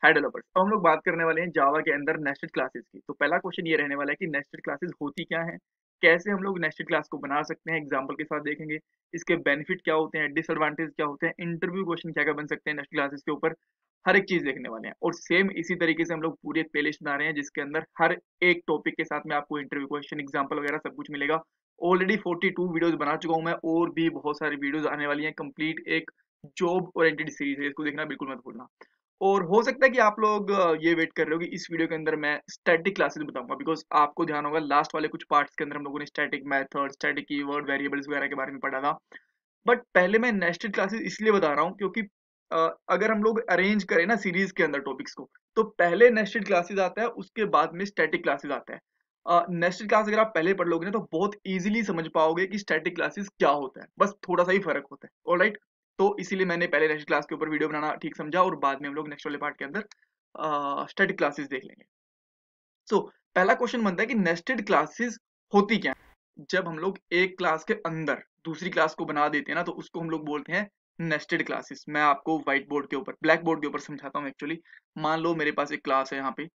हाय developers. अब हम लोग बात करने वाले हैं जावा के अंदर नेस्टेड क्लासेस की। तो पहला क्वेश्चन ये रहने वाला है कि नेस्टेड क्लासेस होती क्या है, कैसे हम लोग नेस्टेड क्लास को बना सकते हैं, एग्जांपल के साथ देखेंगे। इसके बेनिफिट क्या होते हैं, डिसएडवांटेज क्या होते हैं, इंटरव्यू क्वेश्चन क्या क्या बन सकते हैं नेस्टेड क्लासेस के ऊपर, हर एक चीज देखने वाले हैं। और सेम इसी तरीके से हम लोग पूरी एक प्लेलिस्ट बना रहे हैं जिसके अंदर हर एक टॉपिक के साथ में आपको इंटरव्यू क्वेश्चन, एग्जाम्पल वगैरह सब कुछ मिलेगा। ऑलरेडी 42 वीडियोस बना चुका हूं मैं, और भी बहुत सारी वीडियोस आने वाली हैं। कंप्लीट एक जॉब ओरिएंटेड सीरीज है, इसको देखना बिल्कुल मत भूलना। और हो सकता है कि आप लोग ये वेट कर रहे हो कि इस वीडियो के अंदर मैं स्टैटिक क्लासेस बताऊंगा, बिकॉज आपको ध्यान होगा लास्ट वाले कुछ पार्ट्स के अंदर हम लोगों ने static method, static keyword, variables वगैरह के बारे में पढ़ा था। बट पहले मैं नेस्टेड क्लासेस इसलिए बता रहा हूँ क्योंकि अगर हम लोग अरेंज करें ना सीरीज के अंदर टॉपिक्स को, तो पहले नेस्टेड क्लासेस आता है, उसके बाद में स्टैटिक क्लासेस आता है। नेस्टेड क्लास अगर आप पहले पढ़ लोगे ना तो बहुत इजीली समझ पाओगे कि स्टैटिक क्लासेस क्या होता है, बस थोड़ा सा ही फर्क होता है। ऑलराइट, तो इसीलिए मैंने पहले नेस्टेड क्लास के ऊपर वीडियो बनाना ठीक समझा, और बाद में हम लोग नेक्स्ट वाले पार्ट के अंदर स्टैटिक क्लासेस देख लेंगे। सो पहला क्वेश्चन बनता है कि नेस्टेड क्लासेस होती क्या है। जब हम लोग एक क्लास के अंदर दूसरी क्लास को बना देते हैं ना, तो उसको हम लोग बोलते हैं नेस्टेड क्लासेस। मैं आपको व्हाइट बोर्ड के ऊपर, ब्लैक बोर्ड के ऊपर समझाता हूँ एक्चुअली। मान लो मेरे पास एक क्लास है यहाँ पे,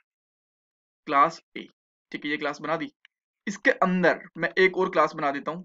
क्लास ए। ठीक है, ये क्लास बना दी। इसके अंदर मैं एक और क्लास बना देता हूँ,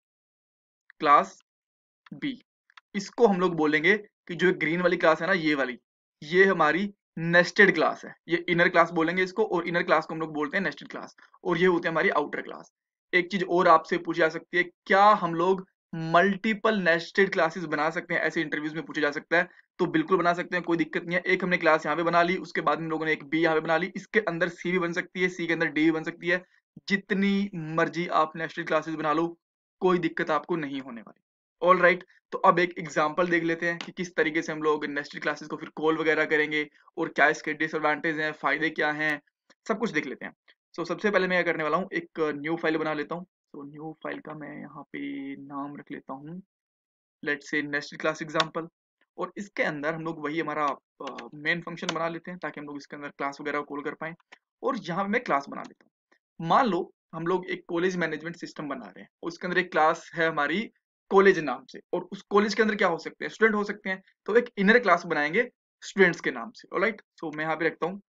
क्लास बी। इसको हम लोग बोलेंगे कि जो ग्रीन वाली क्लास है ना, ये वाली, ये हमारी नेस्टेड क्लास है। ये इनर क्लास बोलेंगे इसको, और इनर क्लास को हम लोग बोलते हैं नेस्टेड क्लास। और ये होती है हमारी आउटर क्लास। एक चीज और आपसे पूछी जा सकती है, क्या हम लोग मल्टीपल नेस्टेड क्लासेस बना सकते हैं, ऐसे इंटरव्यूज में पूछा जा सकता है। तो बिल्कुल बना सकते हैं, कोई दिक्कत नहीं है। एक हमने क्लास यहाँ पे बना ली, उसके बाद हम लोगों ने एक बी यहाँ पे बना ली, इसके अंदर सी भी बन सकती है, सी के अंदर डी भी बन सकती है। जितनी मर्जी आप नेस्टेड क्लासेस बना लो, कोई दिक्कत आपको नहीं होने वाली। ऑल राइट, तो अब एक एग्जांपल देख लेते हैं कि किस तरीके से हम लोग नेस्टेड क्लासेस को फिर कॉल वगैरह करेंगे, और क्या इसके डिसएडवांटेज हैं, फायदे क्या हैं, सब कुछ देख लेते हैं। सो सबसे पहले मैं क्या करने वाला हूँ, एक न्यू फाइल बना लेता हूँ। तो न्यू फाइल का मैं यहाँ पे नाम रख लेता हूँ, लेट्स से नेस्टेड क्लास एग्जांपल। और इसके अंदर हम लोग वही हमारा मेन फंक्शन बना लेते हैं, ताकि हम लोग इसके अंदर क्लास वगैरह कॉल कर पाए। और यहाँ पे मैं क्लास बना लेता हूँ। मान लो हम लोग एक कॉलेज मैनेजमेंट सिस्टम बना रहे हैं, उसके अंदर एक क्लास है हमारी कॉलेज नाम से, और उस कॉलेज के अंदर क्या हो सकते हैं, स्टूडेंट हो सकते हैं। तो एक इनर क्लास बनाएंगे स्टूडेंट्स के नाम से। ऑलराइट, सो मैं यहाँ पे रखता हूँ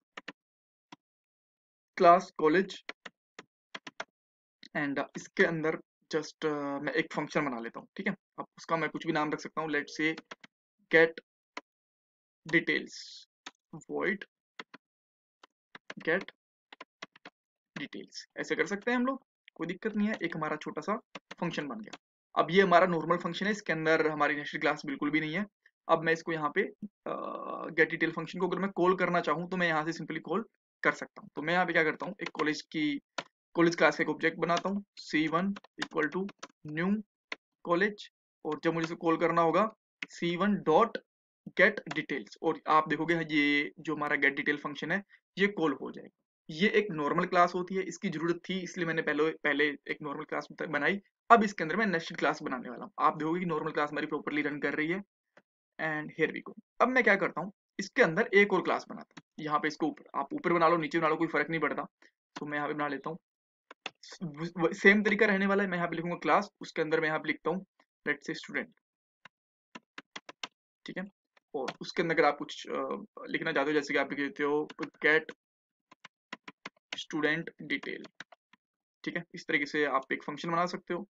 क्लास कॉलेज, एंड इसके अंदर जस्ट मैं एक फंक्शन बना लेता हूँ। ठीक है, अब उसका मैं कुछ भी नाम रख सकता हूँ, let's say get details, void get details, ऐसे कर सकते हैं हम लोग, कोई दिक्कत नहीं है। एक हमारा छोटा सा फंक्शन बन गया। अब ये हमारा नॉर्मल फंक्शन है, इसके अंदर हमारी नेस्टेड क्लास बिल्कुल भी नहीं है। अब मैं इसको यहाँ पे गेट डिटेल फंक्शन को अगर मैं कॉल करना चाहूँ, तो मैं यहाँ से सिंपली कॉल कर सकता हूँ। तो मैं यहाँ पे क्या करता हूँ, एक कॉलेज क्लास का एक ऑब्जेक्ट बनाता हूँ, C1 equal to new college. और जब मुझे इसे कॉल करना होगा, C1 डॉट गेट डिटेल्स, और आप देखोगे ये जो हमारा गेट डिटेल फंक्शन है, ये कॉल हो जाएगा। ये एक नॉर्मल क्लास होती है, इसकी जरूरत थी इसलिए मैंने पहले पहले एक नॉर्मल क्लास बनाई। अब इसके अंदर मैं नेस्टेड क्लास बनाने वाला हूँ। आप देखोगे कि नॉर्मल क्लास हमारी प्रॉपर्ली रन कर रही है, एंड हियर वी गो। अब मैं क्या करता हूँ, इसके अंदर एक और क्लास बनाता हूँ। यहाँ पे इसको ऊपर, आप ऊपर बना लो नीचे बना लो, कोई फर्क नहीं पड़ता। तो मैं यहाँ पे बना लेता हूँ, सेम तरीका रहने वाला है। मैं यहाँ पे लिखूंगा क्लास, उसके अंदर मैं यहाँ पे लिखता हूँ लेट्स से स्टूडेंट। ठीक है, और उसके अंदर अगर आप कुछ लिखना चाहते हो, जैसे कि आप लिख देते हो गेट स्टूडेंट डिटेल। ठीक है, इस तरीके से आप एक फंक्शन बना सकते हो।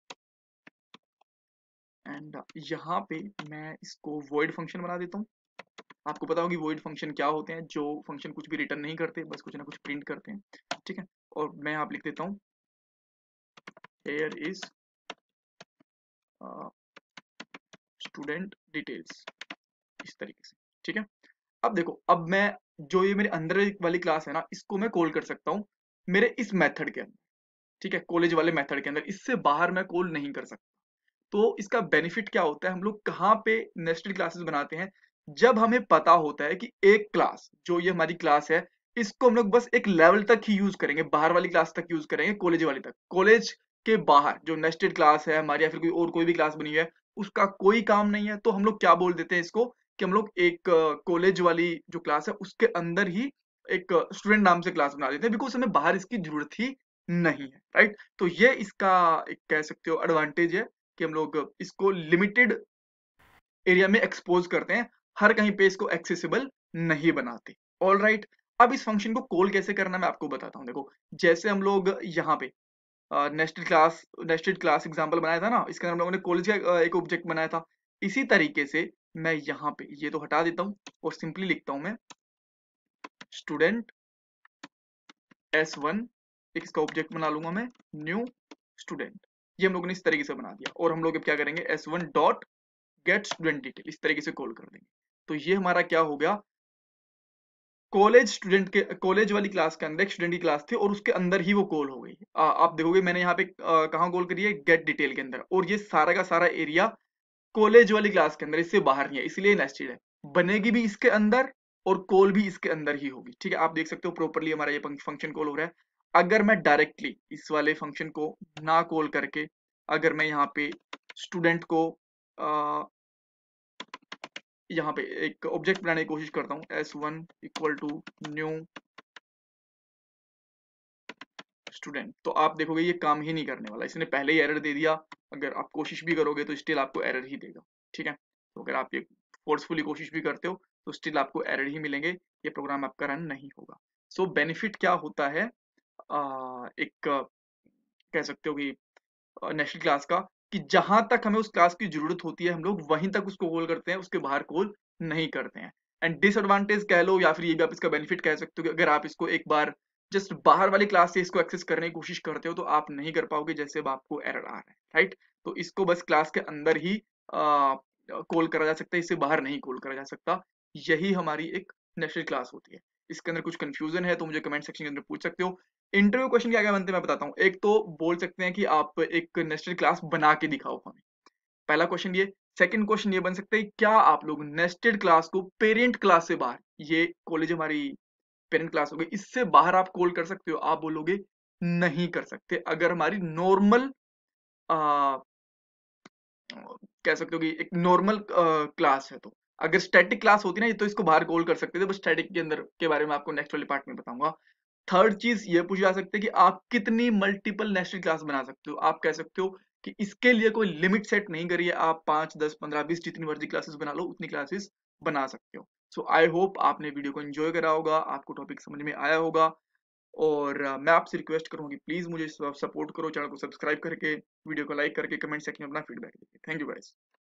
एंड यहाँ पे मैं इसको void फंक्शन बना देता हूँ। आपको पता होगी void फंक्शन क्या होते हैं, जो फंक्शन कुछ भी रिटर्न नहीं करते, बस कुछ ना कुछ प्रिंट करते हैं। ठीक है, और मैं यहाँ पे लिख देता हूँ here is स्टूडेंट डिटेल्स, इस तरीके से। ठीक है, अब देखो, अब मैं जो ये मेरे अंदर वाली क्लास है ना, इसको मैं कॉल कर सकता हूँ मेरे इस मेथड के अंदर। ठीक है, कॉलेज वाले मेथड के अंदर, इससे बाहर मैं कॉल नहीं कर सकता। तो इसका बेनिफिट क्या होता है, हम लोग कहाँ पे नेस्टेड क्लासेस बनाते हैं, जब हमें पता होता है कि एक क्लास, जो ये हमारी क्लास है, इसको हम लोग बस एक लेवल तक ही यूज करेंगे, बाहर वाली क्लास तक यूज करेंगे, कॉलेज वाली तक। कॉलेज के बाहर जो नेस्टेड क्लास है हमारी, या फिर कोई और कोई भी क्लास बनी हुई है, उसका कोई काम नहीं है। तो हम लोग क्या बोल देते हैं इसको, कि हम लोग एक कॉलेज वाली जो क्लास है उसके अंदर ही एक स्टूडेंट नाम से क्लास बना देते हैं, बिकॉज हमें बाहर इसकी जरूरत ही नहीं है। राइट, तो ये इसका एक कह सकते हो एडवांटेज है, कि हम लोग इसको लिमिटेड एरिया में एक्सपोज करते हैं, हर कहीं पे इसको एक्सेसिबल नहीं बनाते। All right. अब इस फंक्शन को कॉल कैसे करना मैं आपको बताता हूँ। देखो जैसे हम लोग यहाँ पे नेस्टेड क्लास एग्जांपल बनाया था ना, इसके अंदर हम लोगों ने कॉलेज का एक ऑब्जेक्ट बनाया था। इसी तरीके से मैं यहाँ पे ये तो हटा देता हूँ और सिंपली लिखता हूँ मैं स्टूडेंट S1, एक इसका ऑब्जेक्ट बना लूंगा मैं न्यू स्टूडेंट। ये हम लोगों ने इस तरीके से बना दिया और हम लोग अब क्या करेंगे S1 dot gate student detail इस तरीके से कॉल कर देंगे। तो ये हमारा क्या हो गया, कॉलेज स्टूडेंट के कॉलेज वाली क्लास के अंदर एक स्टूडेंट की क्लास थी और उसके अंदर ही वो कॉल हो गई। आप देखोगे मैंने यहाँ पे कहाँ कॉल करी है, गेट डिटेल के अंदर, और ये सारा का सारा एरिया कॉलेज वाली क्लास के अंदर, इससे बाहर नहीं है, इसलिए नेस्टेड है। बनेगी भी इसके अंदर और कॉल भी इसके अंदर ही होगी। ठीक है, आप देख सकते हो प्रॉपरली हमारा ये फंक्शन कॉल हो रहा है। अगर मैं डायरेक्टली इस वाले फंक्शन को ना कॉल करके अगर मैं यहाँ पे स्टूडेंट को यहाँ पे एक ऑब्जेक्ट बनाने की कोशिश करता हूँ S1 equal to new student, तो आप देखोगे ये काम ही नहीं करने वाला, इसने पहले ही एरर दे दिया। अगर आप कोशिश भी करोगे तो स्टिल आपको एरर ही देगा। ठीक है, तो अगर आप ये फोर्सफुली कोशिश भी करते हो तो स्टिल आपको एरर ही मिलेंगे, ये प्रोग्राम आपका रन नहीं होगा। सो बेनिफिट क्या होता है, एक कह सकते हो कि नेशनल क्लास का, कि जहां तक हमें उस क्लास की जरूरत होती है हम लोग वहीं तक उसको कॉल करते हैं, उसके बाहर कॉल नहीं करते हैं। एंड डिसएडवांटेज कह लो या फिर ये भी आप इसका बेनिफिट कह सकते हो कि अगर आप इसको एक बार जस्ट बाहर वाली क्लास से इसको एक्सेस करने की कोशिश करते हो तो आप नहीं कर पाओगे, जैसे अब आपको एरर आ रहा है। राइट, तो इसको बस क्लास के अंदर ही कॉल करा जा सकता है, इससे बाहर नहीं कॉल करा जा सकता। यही हमारी एक नेशनल क्लास होती है। इसके अंदर कुछ कंफ्यूजन है तो मुझे कमेंट सेक्शन के अंदर पूछ सकते हो। इंटरव्यू क्वेश्चन क्या क्या बनते हैं मैं बताता हूँ। एक तो बोल सकते हैं कि आप एक नेस्टेड क्लास बना के दिखाओ हमें, पहला क्वेश्चन ये। सेकंड क्वेश्चन ये बन सकता है क्या आप लोग नेस्टेड क्लास को पेरेंट क्लास से बाहर, ये कॉलेज हमारी पेरेंट क्लास हो गई, इससे बाहर आप कॉल कर सकते हो? आप बोलोगे नहीं कर सकते। अगर हमारी नॉर्मल कह सकते हो कि एक नॉर्मल क्लास है, तो अगर स्टैटिक क्लास होती ना ये तो इसको बाहर कॉल कर सकते थे, बस स्टैटिक के अंदर के बारे में आपको नेक्स्ट वाले पार्ट में बताऊंगा। थर्ड चीज ये पूछी जा सकती है कि आप कितनी मल्टीपल नेशनल क्लास बना सकते हो। आप कह सकते हो कि इसके लिए कोई लिमिट सेट नहीं करिए, आप 5 10 15 20 जितनी मर्जी क्लासेस बना लो उतनी क्लासेस बना सकते हो। सो आई होप आपने वीडियो को एंजॉय करा होगा, आपको टॉपिक समझ में आया होगा। और मैं आपसे रिक्वेस्ट करूंगी प्लीज मुझे सपोर्ट करो, चैनल को सब्सक्राइब करके, वीडियो को लाइक करके, कमेंट सेक्शन में अपना फीडबैक दीजिए। Thank you guys.